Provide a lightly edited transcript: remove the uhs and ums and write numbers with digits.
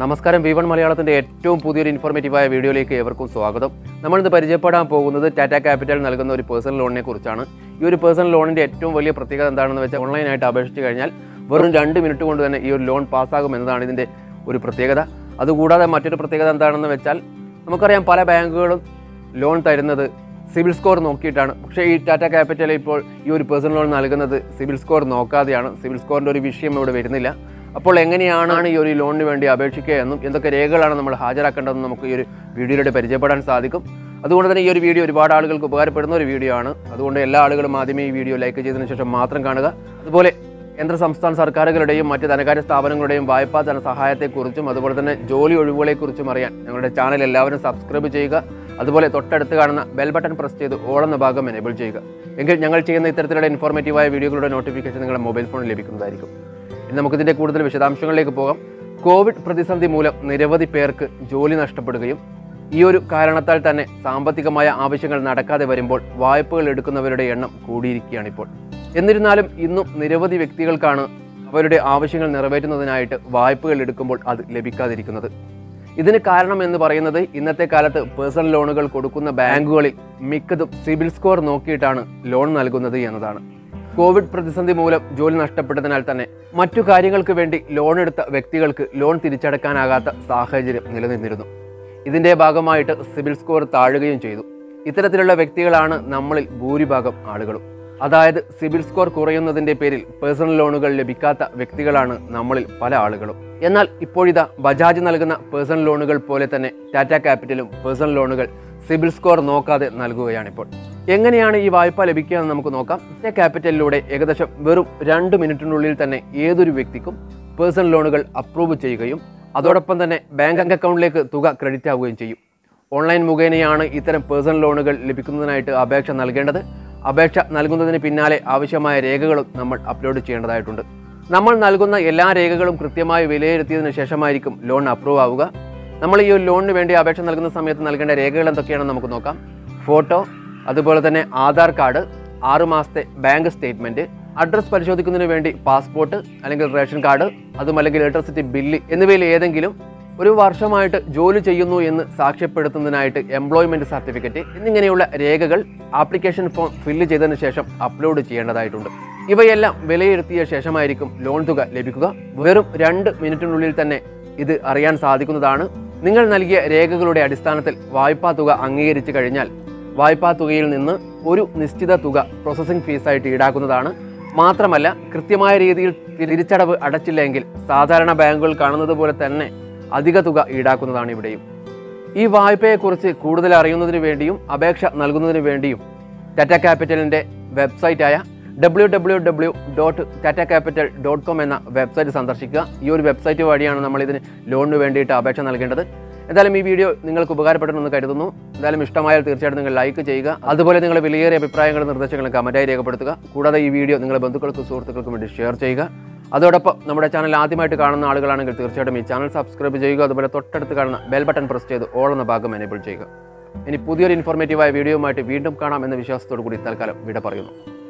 നമസ്കാരം V1 മലയാളത്തിന്റെ ഏറ്റവും പുതിയൊരു ഇൻഫോർമേറ്റീവായ വീഡിയോയിലേക്ക് ഏവർക്കും സ്വാഗതം. നമ്മൾ ഇന്ന് പരിചയപ്പെടാൻ പോകുന്നത് ടാറ്റ ക്യാപിറ്റൽ നൽകുന്ന ഒരു പേഴ്സണൽ ലോണിനെ കുറിച്ചാണ്. ഈ ഒരു പേഴ്സണൽ ലോണിന്റെ ഏറ്റവും വലിയ പ്രത്യേകത എന്താണെന്ന് വെച്ചാൽ ഓൺലൈൻ ആയിട്ട് അപേക്ഷിച്ച് കഴിഞ്ഞാൽ വെറും 2 മിനിറ്റ് കൊണ്ട് തന്നെ ഈ ഒരു ലോൺ പാസ്സാകും എന്നതാണ് ഇതിന്റെ ഒരു പ്രത്യേകത. അതുകൂടാതെ മറ്റൊരു പ്രത്യേകത എന്താണെന്ന് വെച്ചാൽ നമുക്കറിയാം പല ബാങ്കുകളും ലോൺ തരുന്നത് സിബിൽ സ്കോർ നോക്കിയിട്ടാണ്. പക്ഷേ ഈ ടാറ്റ ക്യാപിറ്റൽ ഇപ്പോൾ ഈ ഒരു പേഴ്സണൽ ലോൺ നൽകുന്നത് സിബിൽ സ്കോർ നോക്കാതെയാണ്. സിബിൽ സ്കോറിൻ്റെ ഒരു വിഷയം ഇവിടെ വരുന്നില്ല. അപ്പോൾ എങ്ങനെയാണ് ഈ ഒരു ലോണിന് വേണ്ടി അപേക്ഷിക്കുക എന്നും എന്തൊക്കെ രേഖകളാണ് നമ്മൾ ഹാജരാക്കേണ്ടതെന്നും നമുക്ക് ഈ ഒരു വീഡിയോയിലൂടെ പരിചയപ്പെടാൻ സാധിക്കും. അതുകൊണ്ട് തന്നെ ഈ ഒരു വീഡിയോ ഒരുപാട് ആളുകൾക്ക് ഉപകാരപ്പെടുന്ന ഒരു വീഡിയോ ആണ്. അതുകൊണ്ട് എല്ലാ ആളുകളും ആദ്യമേ ഈ വീഡിയോ ലൈക്ക് ചെയ്തതിനു ശേഷം മാത്രം കാണുക. അതുപോലെ കേന്ദ്ര സംസ്ഥാന സർക്കാരുകളുടെയും മറ്റ് ധനകാര്യ സ്ഥാപനങ്ങളുടെയും വായ്പാ ധനസഹായത്തെക്കുറിച്ചും അതുപോലെ തന്നെ ജോലി ഒഴിവുകളെക്കുറിച്ചും അറിയാൻ ഞങ്ങളുടെ ചാനൽ എല്ലാവരും സബ്സ്ക്രൈബ് ചെയ്യുക. അതുപോലെ തൊട്ടടുത്ത് കാണുന്ന ബെൽ ബട്ടൺ പ്രസ് ചെയ്ത് ഓൾ എന്ന ഭാഗം എനേബിൾ ചെയ്യുക. എങ്കിൽ ഞങ്ങൾ ചെയ്യുന്ന ഇത്തരത്തിലുള്ള ഇൻഫോർമേറ്റീവായ വീഡിയോകളുടെ നോട്ടിഫിക്കേഷൻ നിങ്ങളുടെ മൊബൈൽ ഫോണിൽ ലഭിക്കുന്നതായിരിക്കും. ഇനി നമുക്കിതിൻ്റെ കൂടുതൽ വിശദാംശങ്ങളിലേക്ക് പോകാം. കോവിഡ് പ്രതിസന്ധി മൂലം നിരവധി പേർക്ക് ജോലി നഷ്ടപ്പെടുകയും ഈ ഒരു കാരണത്താൽ തന്നെ സാമ്പത്തികമായ ആവശ്യങ്ങൾ നടക്കാതെ വരുമ്പോൾ വായ്പകൾ എടുക്കുന്നവരുടെ എണ്ണം കൂടിയിരിക്കുകയാണിപ്പോൾ. എന്നിരുന്നാലും ഇന്നും നിരവധി വ്യക്തികൾക്കാണ് അവരുടെ ആവശ്യങ്ങൾ നിറവേറ്റുന്നതിനായിട്ട് വായ്പകൾ എടുക്കുമ്പോൾ അത് ലഭിക്കാതിരിക്കുന്നത്. ഇതിന് കാരണം എന്ന് പറയുന്നത് ഇന്നത്തെ കാലത്ത് പേഴ്സണൽ ലോണുകൾ കൊടുക്കുന്ന ബാങ്കുകളിൽ മിക്കതും സിബിൽ സ്കോർ നോക്കിയിട്ടാണ് ലോൺ നൽകുന്നത് എന്നതാണ്. കോവിഡ് പ്രതിസന്ധി മൂലം ജോലി നഷ്ടപ്പെട്ടതിനാൽ തന്നെ മറ്റു കാര്യങ്ങൾക്ക് വേണ്ടി ലോൺ എടുത്ത വ്യക്തികൾക്ക് ലോൺ തിരിച്ചടക്കാനാകാത്ത സാഹചര്യം നിലനിന്നിരുന്നു. ഇതിൻ്റെ ഭാഗമായിട്ട് സിബിൽ സ്കോർ താഴുകയും ചെയ്തു. ഇത്തരത്തിലുള്ള വ്യക്തികളാണ് നമ്മളിൽ ഭൂരിഭാഗം ആളുകളും. അതായത് സിബിൽ സ്കോർ കുറയുന്നതിൻ്റെ പേരിൽ പേഴ്സണൽ ലോണുകൾ ലഭിക്കാത്ത വ്യക്തികളാണ് നമ്മളിൽ പല ആളുകളും. എന്നാൽ ഇപ്പോഴിതാ ബജാജ് നൽകുന്ന പേഴ്സണൽ ലോണുകൾ പോലെ തന്നെ ടാറ്റ ക്യാപിറ്റലും പേഴ്സണൽ ലോണുകൾ സിബിൽ സ്കോർ നോക്കാതെ നൽകുകയാണിപ്പോൾ. എങ്ങനെയാണ് ഈ വായ്പ ലഭിക്കുക എന്ന് നമുക്ക് നോക്കാം. ടാറ്റ ക്യാപിറ്റലിലൂടെ ഏകദേശം വെറും 2 മിനിറ്റിനുള്ളിൽ തന്നെ ഏതൊരു വ്യക്തിക്കും പേഴ്സണൽ ലോണുകൾ അപ്രൂവ് ചെയ്യുകയും അതോടൊപ്പം തന്നെ ബാങ്ക് അക്കൗണ്ടിലേക്ക് തുക ക്രെഡിറ്റ് ആവുകയും ചെയ്യും. ഓൺലൈൻ മുഖേനയാണ് ഇത്തരം പേഴ്സണൽ ലോണുകൾ ലഭിക്കുന്നതിനായിട്ട് അപേക്ഷ നൽകേണ്ടത്. അപേക്ഷ നൽകുന്നതിന് പിന്നാലെ ആവശ്യമായ രേഖകളും നമ്മൾ അപ്ലോഡ് ചെയ്യേണ്ടതായിട്ടുണ്ട്. നമ്മൾ നൽകുന്ന എല്ലാ രേഖകളും കൃത്യമായി വിലയിരുത്തിയതിനു ശേഷമായിരിക്കും ലോൺ അപ്രൂവ് ആവുക. നമ്മൾ ഈ ഒരു ലോണിന് വേണ്ടി അപേക്ഷ നൽകുന്ന സമയത്ത് നൽകേണ്ട രേഖകൾ എന്തൊക്കെയാണെന്ന് നമുക്ക് നോക്കാം. ഫോട്ടോ, അതുപോലെ തന്നെ ആധാർ കാർഡ്, 6 മാസത്തെ ബാങ്ക് സ്റ്റേറ്റ്മെൻറ്റ്, അഡ്രസ്സ് പരിശോധിക്കുന്നതിന് വേണ്ടി പാസ്പോർട്ട് അല്ലെങ്കിൽ റേഷൻ കാർഡ്, അതും അല്ലെങ്കിൽ ഇലക്ട്രിസിറ്റി ബില്ല് എന്നിവയിൽ ഏതെങ്കിലും ഒരു വർഷമായിട്ട് ജോലി ചെയ്യുന്നു എന്ന് സാക്ഷ്യപ്പെടുത്തുന്നതിനായിട്ട് എംപ്ലോയ്മെൻറ്റ് സർട്ടിഫിക്കറ്റ് എന്നിങ്ങനെയുള്ള രേഖകൾ ആപ്ലിക്കേഷൻ ഫോം ഫില്ല് ചെയ്തതിന് ശേഷം അപ്ലോഡ് ചെയ്യേണ്ടതായിട്ടുണ്ട്. ഇവയെല്ലാം വിലയിരുത്തിയ ശേഷമായിരിക്കും ലോൺ തുക ലഭിക്കുക. വെറും 2 മിനിറ്റിനുള്ളിൽ തന്നെ ഇത് അറിയാൻ സാധിക്കുന്നതാണ്. നിങ്ങൾ നൽകിയ രേഖകളുടെ അടിസ്ഥാനത്തിൽ വായ്പാ തുക അംഗീകരിച്ചു കഴിഞ്ഞാൽ വായ്പാ തുകയിൽ നിന്ന് ഒരു നിശ്ചിത തുക പ്രോസസ്സിംഗ് ഫീസായിട്ട് ഈടാക്കുന്നതാണ്. മാത്രമല്ല കൃത്യമായ രീതിയിൽ തിരിച്ചടവ് അടച്ചില്ലെങ്കിൽ സാധാരണ ബാങ്കുകൾ കാണുന്നത് പോലെ തന്നെ അധിക തുക ഈടാക്കുന്നതാണ് ഇവിടെയും. ഈ വായ്പയെക്കുറിച്ച് കൂടുതൽ അറിയുന്നതിന് വേണ്ടിയും അപേക്ഷ നൽകുന്നതിന് വേണ്ടിയും ടാറ്റ ക്യാപിറ്റലിൻ്റെ വെബ്സൈറ്റായ www.tatacapital.com എന്ന വെബ്സൈറ്റ് സന്ദർശിക്കുക. ഈ ഒരു വെബ്സൈറ്റ് വഴിയാണ് നമ്മളിതിന് ലോണിന് വേണ്ടിയിട്ട് അപേക്ഷ നൽകേണ്ടത്. എന്തായാലും ഈ വീഡിയോ നിങ്ങൾക്ക് ഉപകാരപ്പെട്ടെന്ന് കരുതുന്നു. എന്തായാലും ഇഷ്ടമായാൽ തീർച്ചയായിട്ടും നിങ്ങൾ ലൈക്ക് ചെയ്യുക. അതുപോലെ നിങ്ങളുടെ വിലയേറിയ അഭിപ്രായങ്ങളും നിർദ്ദേശങ്ങളും കമൻറ്റായി രേഖപ്പെടുത്തുക. കൂടാതെ ഈ വീഡിയോ നിങ്ങളുടെ ബന്ധുക്കൾക്കും സുഹൃത്തുക്കൾക്കും വേണ്ടി ഷെയർ ചെയ്യുക. അതോടൊപ്പം നമ്മുടെ ചാനൽ ആദ്യമായിട്ട് കാണുന്ന ആളുകളാണെങ്കിൽ തീർച്ചയായിട്ടും ഈ ചാനൽ സബ്സ്ക്രൈബ് ചെയ്യുക. അതുപോലെ തൊട്ടടുത്ത് കാണുന്ന ബെൽ ബട്ടൺ പ്രസ് ചെയ്ത് ഓൾ എന്ന ഭാഗം എനേബിൾ ചെയ്യുക. ഇനി പുതിയൊരു ഇൻഫോർമേറ്റീവായ വീഡിയോയുമായിട്ട് വീണ്ടും കാണാം എന്ന വിശ്വാസത്തോടു കൂടി തൽക്കാലം വിട പറയുന്നു.